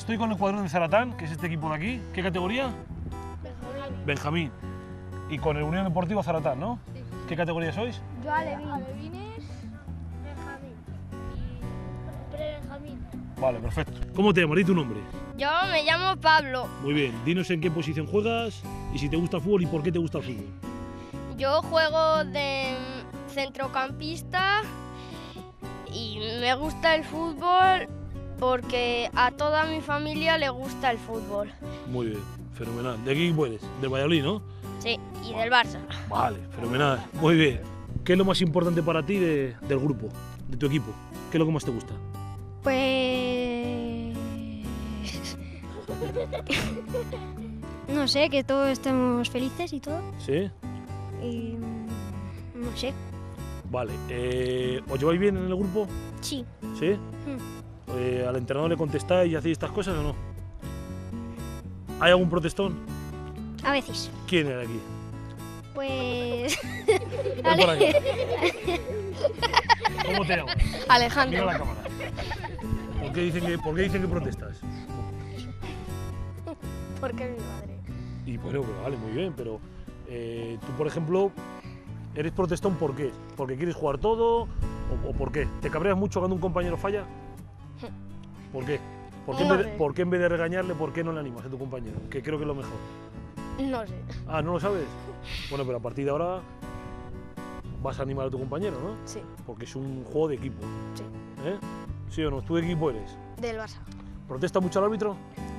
Estoy con el cuadrón de Zaratán, que es este equipo de aquí. ¿Qué categoría? Benjamín. Benjamín. Y con el Unión Deportiva Zaratán, ¿no? Sí. ¿Qué categoría sois? Yo Alevines, Benjamín y Benjamín. Vale, perfecto. ¿Cómo te llamas? Di tu nombre. Yo me llamo Pablo. Muy bien. Dinos en qué posición juegas y si te gusta el fútbol y por qué te gusta el fútbol. Yo juego de centrocampista y me gusta el fútbol porque a toda mi familia le gusta el fútbol. Muy bien, fenomenal. ¿De qué equipo eres? Del Valladolid, ¿no? Sí, y del Barça. Vale, fenomenal. Muy bien. ¿Qué es lo más importante para ti del grupo, de tu equipo? ¿Qué es lo que más te gusta? Pues... no sé, que todos estemos felices y todo. ¿Sí? Y... no sé. Vale. ¿Os lleváis bien en el grupo? Sí. ¿Sí? ¿Al entrenador le contestáis y hacéis estas cosas o no? ¿Hay algún protestón? A veces. ¿Quién era aquí? Pues... Ven por aquí. ¿Cómo te llamas? Mira Alejandro. la cámara. ¿Por qué dicen que protestas? Porque mi madre. Y bueno, vale, muy bien, pero tú, por ejemplo, ¿eres protestón por qué? ¿Porque quieres jugar todo o por qué? ¿Te cabreas mucho cuando un compañero falla? ¿Por qué? ¿Por qué en vez de regañarle, por qué no le animas a tu compañero? Que creo que es lo mejor. No sé. Ah, ¿no lo sabes? Bueno, pero a partir de ahora vas a animar a tu compañero, ¿no? Sí. Porque es un juego de equipo. Sí. ¿Eh? ¿Sí o no? ¿Tú de qué equipo eres? Del Barça. ¿Protesta mucho el árbitro?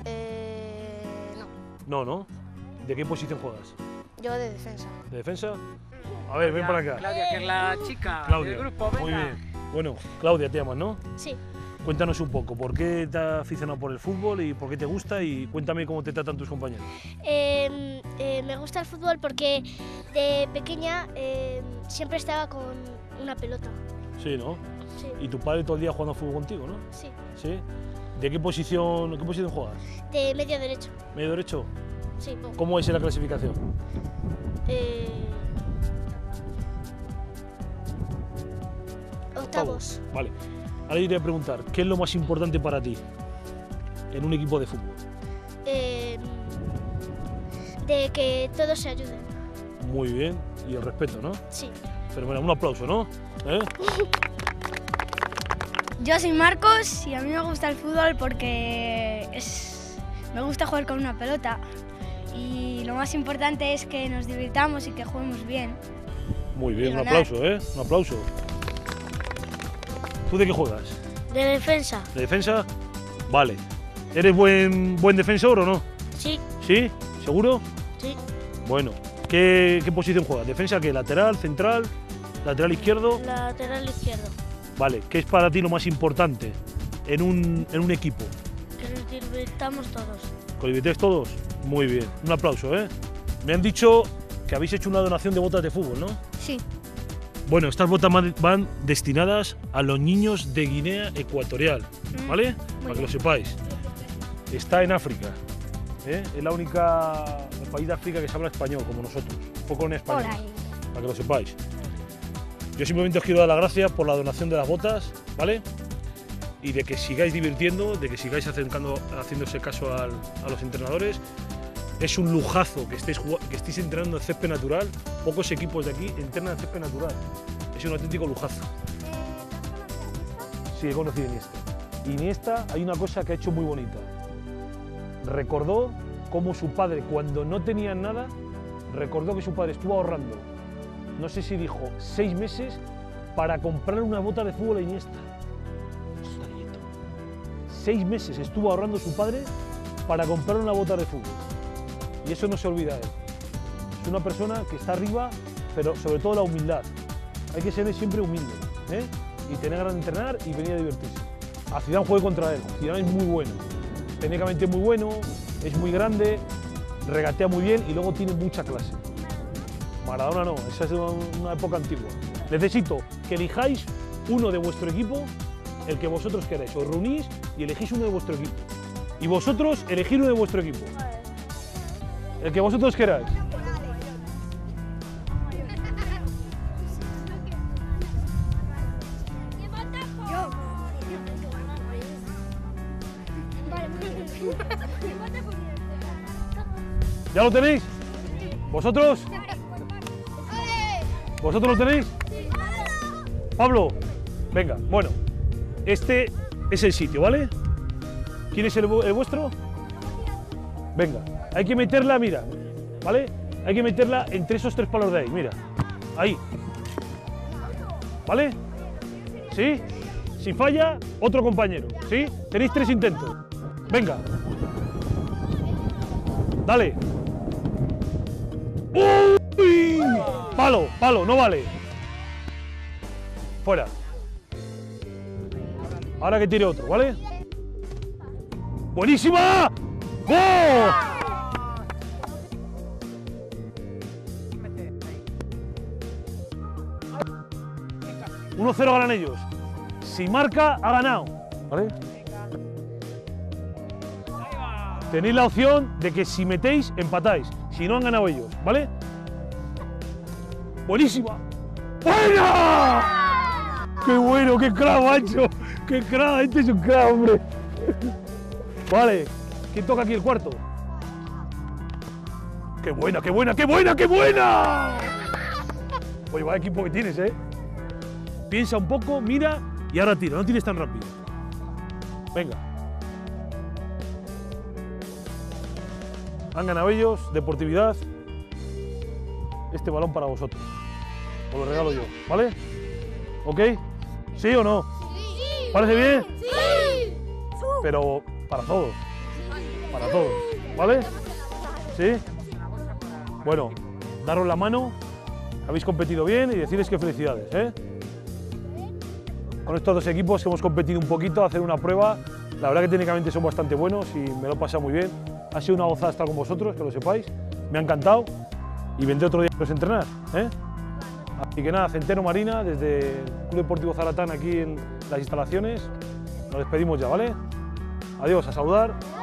No. No, ¿no? ¿De qué posición juegas? Yo de defensa. ¿De defensa? A ver, ven para acá. Claudia, que es la chica Claudia, del grupo, venga. muy bien. Bueno, Claudia, te llamas, ¿no? Sí. Cuéntanos un poco, ¿por qué te has aficionado por el fútbol y por qué te gusta? Y cuéntame cómo te tratan tus compañeros. Me gusta el fútbol porque de pequeña siempre estaba con una pelota. Sí, ¿no? Sí. Y tu padre todo el día jugando fútbol contigo, ¿no? Sí. ¿Sí? ¿De qué posición juegas? De medio derecho. ¿Medio derecho? Sí. ¿Cómo es la clasificación? Octavos. Vale. Ahora iré a preguntar, ¿qué es lo más importante para ti en un equipo de fútbol? De que todos se ayuden. Muy bien. Y el respeto, ¿no? Sí. Fenomenal. Un aplauso, ¿no? ¿Eh? Yo soy Marcos y a mí me gusta el fútbol porque me gusta jugar con una pelota. Y lo más importante es que nos divirtamos y que juguemos bien. Muy bien, Y un ganar. aplauso, ¿eh? Un aplauso. ¿Tú de qué juegas? De defensa. ¿De defensa? Vale. ¿Eres buen defensor o no? Sí. ¿Sí? ¿Seguro? Sí. Bueno. ¿Qué posición juegas? ¿Defensa qué? ¿Lateral? ¿Central? ¿Lateral izquierdo? Lateral izquierdo. Vale. ¿Qué es para ti lo más importante en un equipo? Que nos divirtamos todos. ¿Colibitéis todos? Muy bien. Un aplauso, ¿eh? Me han dicho que habéis hecho una donación de botas de fútbol, ¿no? Sí. Bueno, estas botas van destinadas a los niños de Guinea Ecuatorial, ¿vale? Para que lo sepáis. Está en África, ¿eh? Es la única país de África que se habla español, como nosotros, poco en español, Hola. para que lo sepáis. Yo simplemente os quiero dar las gracias por la donación de las botas, ¿vale? Y de que sigáis divirtiendo, de que sigáis haciéndose caso a los entrenadores. Es un lujazo que estéis entrenando en césped natural. Pocos equipos de aquí entrenan en césped natural. Es un auténtico lujazo. Sí, he conocido a Iniesta. Iniesta, hay una cosa que ha hecho muy bonita. Recordó cómo su padre, cuando no tenía nada, recordó que su padre estuvo ahorrando, no sé si dijo, 6 meses para comprarle una bota de fútbol a Iniesta. Está quieto. 6 meses estuvo ahorrando su padre para comprarle una bota de fútbol. Y eso no se olvida de él. Es una persona que está arriba, pero sobre todo la humildad. Hay que ser siempre humilde, ¿eh? Y tener ganas de entrenar y venir a divertirse. A Zidane jugué contra él. Zidane es muy bueno. Técnicamente muy bueno, es muy grande, regatea muy bien y luego tiene mucha clase. Maradona no, esa es una época antigua. Necesito que elijáis uno de vuestro equipo, el que vosotros queráis. Os reunís y elegís uno de vuestro equipo. Y vosotros elegid uno de vuestro equipo. El que vosotros queráis. Yo. Vale. ¿Ya lo tenéis? ¿Vosotros? ¿Vosotros lo tenéis? Pablo, venga, bueno, este es el sitio, ¿vale? ¿Quién es el vuestro? Venga, hay que meterla, mira, ¿vale? Hay que meterla entre esos 3 palos de ahí, mira, ahí. ¿Vale? ¿Sí? Si falla, otro compañero, ¿sí? Tenéis 3 intentos. Venga. Dale. ¡Uy! Palo, palo, no vale. Fuera. Ahora que tire otro, ¿vale? ¡Buenísima! ¡Gol! 1-0 ganan ellos. Si marca, ha ganado. ¿Vale? Tenéis la opción de que si metéis, empatáis. Si no, han ganado ellos, ¿vale? ¡Buenísima! ¡Buena! ¡Qué bueno! ¡Qué crack, macho! ¡Qué crack! Este es un crack, hombre. Vale. ¿Quién toca aquí el cuarto? ¡Qué buena, qué buena, qué buena, qué buena! Oye, vaya equipo que tienes, ¿eh? Piensa un poco, mira y ahora tira. No tires tan rápido. Venga. Han ganado ellos, deportividad. Este balón para vosotros. Os lo regalo yo, ¿vale? ¿Ok? ¿Sí o no? Sí. ¿Parece bien? Sí. Pero para todos. Para todos, ¿vale? ¿Sí? Bueno, daros la mano. Habéis competido bien y decirles que felicidades, ¿eh? Con estos 2 equipos hemos competido un poquito a hacer una prueba. La verdad que técnicamente son bastante buenos y me lo he pasado muy bien. Ha sido una gozada estar con vosotros, que lo sepáis. Me ha encantado y vendré otro día a entrenar, ¿eh? Así que nada, Centeno Marina, desde el Club Deportivo Zaratán aquí en las instalaciones. Nos despedimos ya, ¿vale? Adiós, a saludar.